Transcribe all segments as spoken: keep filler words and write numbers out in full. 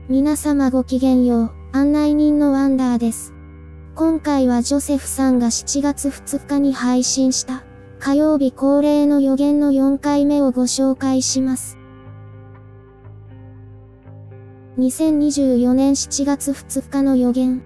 皆様ごきげんよう、案内人のワンダーです。今回はジョセフさんがしちがつふつかに配信した火曜日恒例の予言のよんかいめをご紹介します。にせんにじゅうよねんしちがつふつかの予言。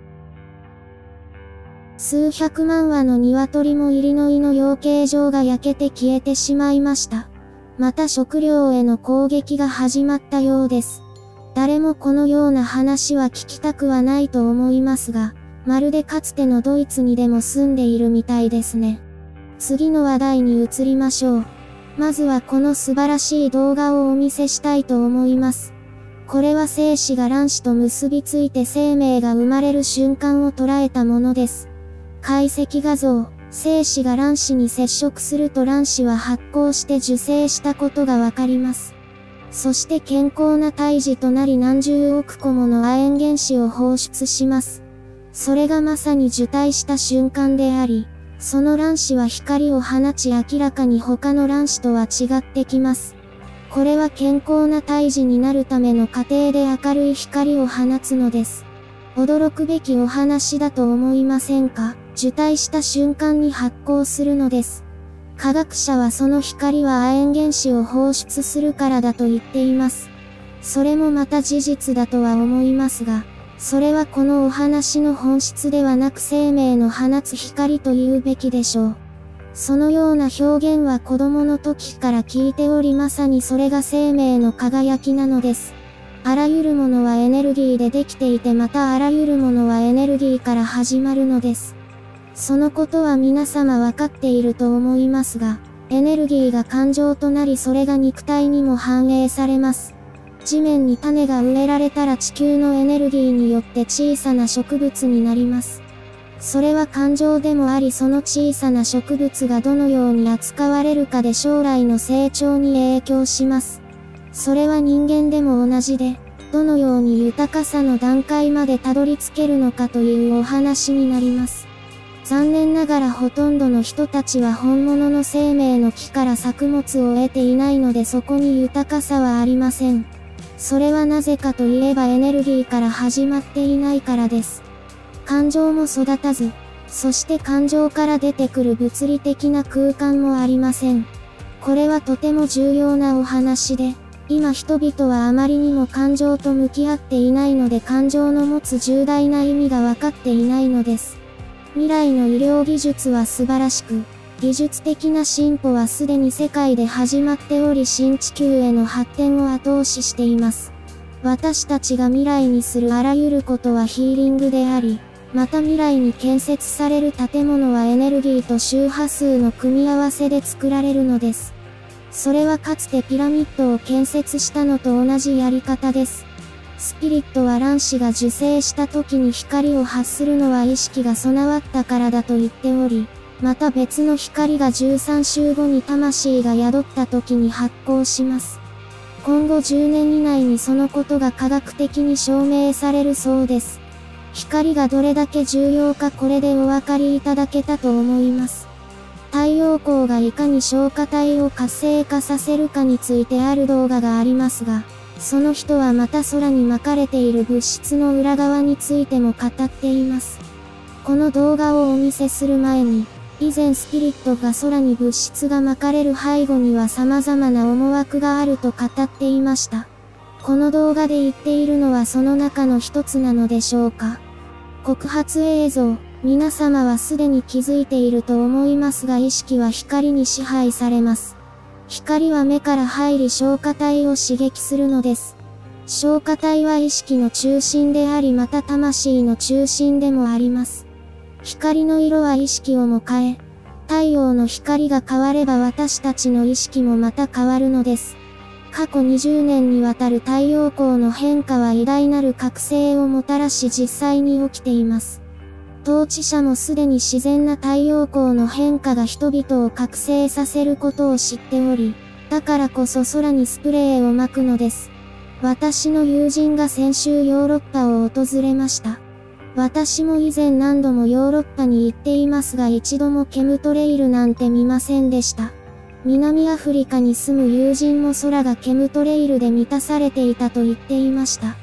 数百万羽の鶏もイリノイの養鶏場が焼けて消えてしまいました。また食料への攻撃が始まったようです。誰もこのような話は聞きたくはないと思いますが、まるでかつてのドイツにでも住んでいるみたいですね。次の話題に移りましょう。まずはこの素晴らしい動画をお見せしたいと思います。これは精子が卵子と結びついて生命が生まれる瞬間を捉えたものです。解析画像、精子が卵子に接触すると卵子は発光して受精したことがわかります。そして健康な胎児となり何十億個もの亜鉛原子を放出します。それがまさに受胎した瞬間であり、その卵子は光を放ち明らかに他の卵子とは違ってきます。これは健康な胎児になるための過程で明るい光を放つのです。驚くべきお話だと思いませんか？受胎した瞬間に発光するのです。科学者はその光は亜鉛原子を放出するからだと言っています。それもまた事実だとは思いますが、それはこのお話の本質ではなく生命の放つ光と言うべきでしょう。そのような表現は子供の時から聞いておりまさにそれが生命の輝きなのです。あらゆるものはエネルギーでできていてまたあらゆるものはエネルギーから始まるのです。そのことは皆様わかっていると思いますが、エネルギーが感情となりそれが肉体にも反映されます。地面に種が植えられたら地球のエネルギーによって小さな植物になります。それは感情でもありその小さな植物がどのように扱われるかで将来の成長に影響します。それは人間でも同じで、どのように豊かさの段階までたどり着けるのかというお話になります。残念ながらほとんどの人たちは本物の生命の木から作物を得ていないのでそこに豊かさはありません。それはなぜかといえばエネルギーから始まっていないからです。感情も育たず、そして感情から出てくる物理的な空間もありません。これはとても重要なお話で、今人々はあまりにも感情と向き合っていないので感情の持つ重大な意味が分かっていないのです。未来の医療技術は素晴らしく、技術的な進歩はすでに世界で始まっており新地球への発展を後押ししています。私たちが未来にするあらゆることはヒーリングであり、また未来に建設される建物はエネルギーと周波数の組み合わせで作られるのです。それはかつてピラミッドを建設したのと同じやり方です。スピリットは卵子が受精した時に光を発するのは意識が備わったからだと言っており、また別の光がじゅうさんしゅうごに魂が宿った時に発光します。今後じゅうねん以内にそのことが科学的に証明されるそうです。光がどれだけ重要かこれでお分かりいただけたと思います。太陽光がいかに消化体を活性化させるかについてある動画がありますが、その人はまた空に撒かれている物質の裏側についても語っています。この動画をお見せする前に、以前スピリットが空に物質が撒かれる背後には様々な思惑があると語っていました。この動画で言っているのはその中の一つなのでしょうか。告発映像、皆様はすでに気づいていると思いますが意識は光に支配されます。光は目から入り消化体を刺激するのです。消化体は意識の中心でありまた魂の中心でもあります。光の色は意識をも変え、太陽の光が変われば私たちの意識もまた変わるのです。過去にじゅうねんにわたる太陽光の変化は偉大なる覚醒をもたらし実際に起きています。統治者もすでに自然な太陽光の変化が人々を覚醒させることを知っており、だからこそ空にスプレーを撒くのです。私の友人が先週ヨーロッパを訪れました。私も以前何度もヨーロッパに行っていますが一度もケムトレイルなんて見ませんでした。南アフリカに住む友人も空がケムトレイルで満たされていたと言っていました。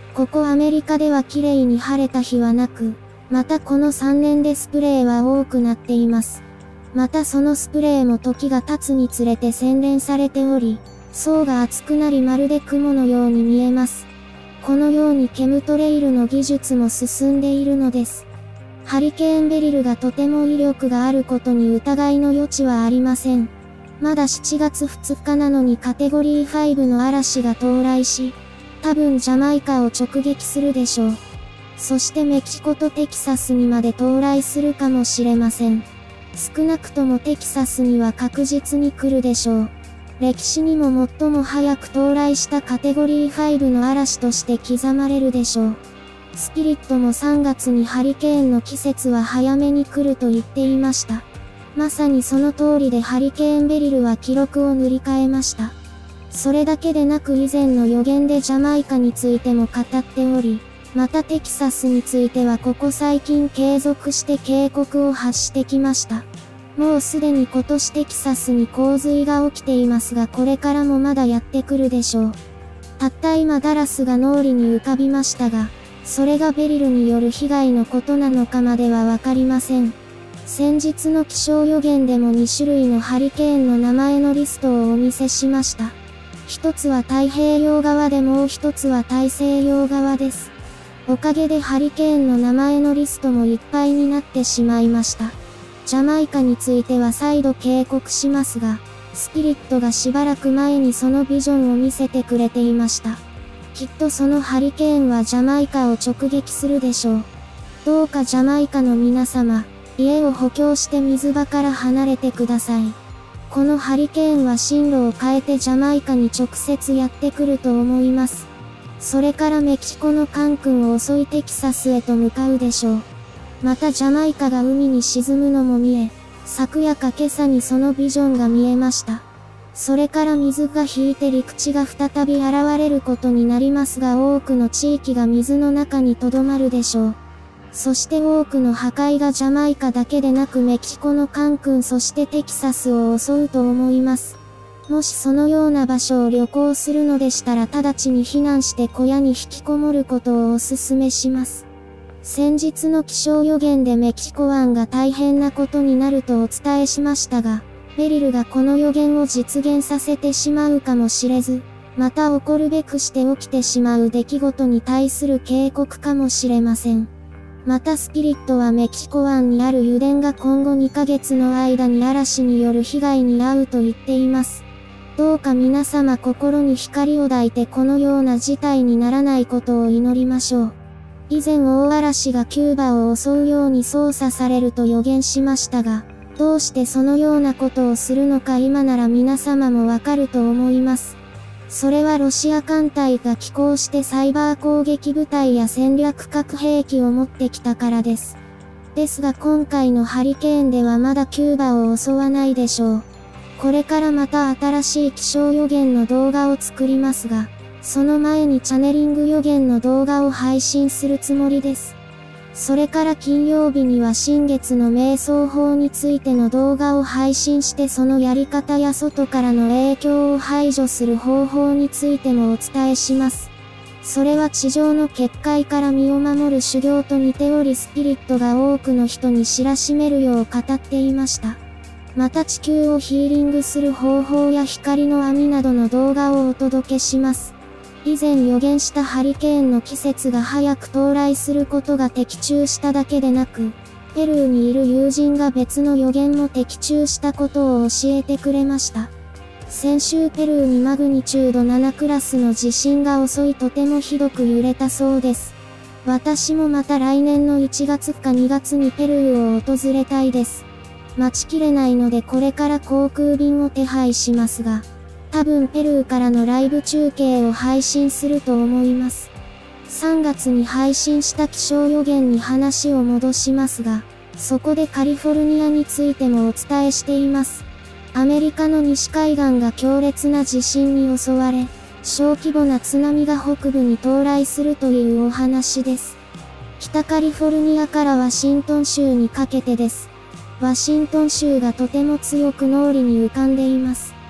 ここアメリカでは綺麗に晴れた日はなく、またこのさんねんでスプレーは多くなっています。またそのスプレーも時が経つにつれて洗練されており、層が厚くなりまるで雲のように見えます。このようにケムトレイルの技術も進んでいるのです。ハリケーンベリルがとても威力があることに疑いの余地はありません。まだしちがつふつかなのにカテゴリーごの嵐が到来し、多分ジャマイカを直撃するでしょう。そしてメキシコとテキサスにまで到来するかもしれません。少なくともテキサスには確実に来るでしょう。歴史にも最も早く到来したカテゴリーごの嵐として刻まれるでしょう。スピリットもさんがつにハリケーンの季節は早めに来ると言っていました。まさにその通りでハリケーンベリルは記録を塗り替えました。それだけでなく以前の予言でジャマイカについても語っており、またテキサスについてはここ最近継続して警告を発してきました。もうすでに今年テキサスに洪水が起きていますがこれからもまだやってくるでしょう。たった今ダラスが脳裏に浮かびましたが、それがベリルによる被害のことなのかまではわかりません。先日の気象予言でもにしゅるいのハリケーンの名前のリストをお見せしました。一つは太平洋側でもう一つは大西洋側です。おかげでハリケーンの名前のリストもいっぱいになってしまいました。ジャマイカについては再度警告しますが、スピリットがしばらく前にそのビジョンを見せてくれていました。きっとそのハリケーンはジャマイカを直撃するでしょう。どうかジャマイカの皆様、家を補強して水場から離れてください。このハリケーンは進路を変えてジャマイカに直接やってくると思います。それからメキシコのカンクンを襲いテキサスへと向かうでしょう。またジャマイカが海に沈むのも見え、昨夜か今朝にそのビジョンが見えました。それから水が引いて陸地が再び現れることになりますが多くの地域が水の中に留まるでしょう。そして多くの破壊がジャマイカだけでなくメキシコのカンクンそしてテキサスを襲うと思います。もしそのような場所を旅行するのでしたら直ちに避難して小屋に引きこもることをお勧めします。先日の気象予言でメキシコ湾が大変なことになるとお伝えしましたが、ベリルがこの予言を実現させてしまうかもしれず、また起こるべくして起きてしまう出来事に対する警告かもしれません。またスピリットはメキシコ湾にある油田が今後にかげつの間に嵐による被害に遭うと言っています。どうか皆様心に光を抱いてこのような事態にならないことを祈りましょう。以前大嵐がキューバを襲うように操作されると予言しましたが、どうしてそのようなことをするのか今なら皆様もわかると思います。それはロシア艦隊が寄港してサイバー攻撃部隊や戦略核兵器を持ってきたからです。ですが今回のハリケーンではまだキューバを襲わないでしょう。これからまた新しい気象予言の動画を作りますが、その前にチャネリング予言の動画を配信するつもりです。それから金曜日には新月の瞑想法についての動画を配信してそのやり方や外からの影響を排除する方法についてもお伝えします。それは地上の結界から身を守る修行と似ておりスピリットが多くの人に知らしめるよう語っていました。また地球をヒーリングする方法や光の網などの動画をお届けします。以前予言したハリケーンの季節が早く到来することが的中しただけでなく、ペルーにいる友人が別の予言も的中したことを教えてくれました。先週ペルーにマグニチュードななクラスの地震が襲いとてもひどく揺れたそうです。私もまた来年のいちがつかにがつにペルーを訪れたいです。待ちきれないのでこれから航空便を手配しますが、多分ペルーからのライブ中継を配信すると思います。さんがつに配信した気象予言に話を戻しますが、そこでカリフォルニアについてもお伝えしています。アメリカの西海岸が強烈な地震に襲われ、小規模な津波が北部に到来するというお話です。北カリフォルニアからワシントン州にかけてです。ワシントン州がとても強く脳裏に浮かんでいます。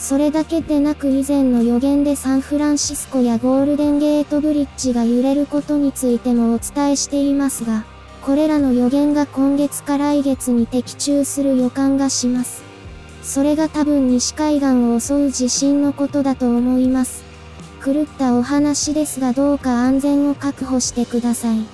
それだけでなく以前の予言でサンフランシスコやゴールデンゲートブリッジが揺れることについてもお伝えしていますが、これらの予言が今月か来月に的中する予感がします。それが多分西海岸を襲う地震のことだと思います。狂ったお話ですがどうか安全を確保してください。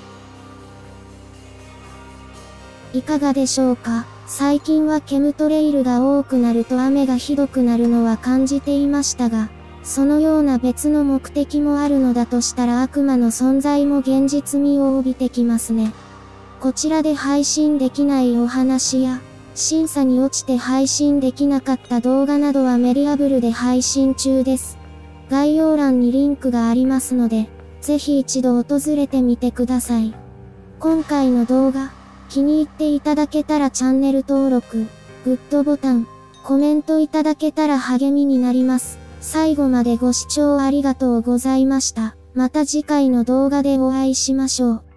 いかがでしょうか。最近はケムトレイルが多くなると雨がひどくなるのは感じていましたが、そのような別の目的もあるのだとしたら悪魔の存在も現実味を帯びてきますね。こちらで配信できないお話や、審査に落ちて配信できなかった動画などはメディアブルで配信中です。概要欄にリンクがありますので、ぜひ一度訪れてみてください。今回の動画、気に入っていただけたらチャンネル登録、グッドボタン、コメントいただけたら励みになります。最後までご視聴ありがとうございました。また次回の動画でお会いしましょう。